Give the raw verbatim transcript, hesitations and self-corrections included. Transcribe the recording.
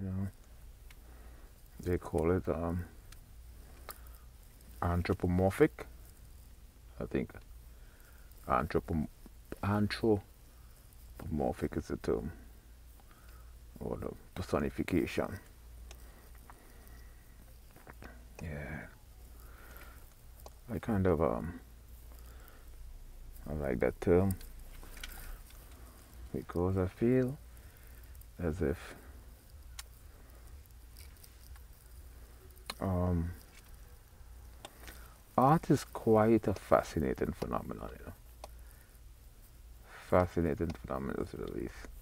know, they call it um, anthropomorphic, I think. Anthropom anthropomorphic is the term, or the personification. Yeah, I kind of um, I like that term because I feel as if um, art is quite a fascinating phenomenon, you know. Fascinating phenomenon, to the least.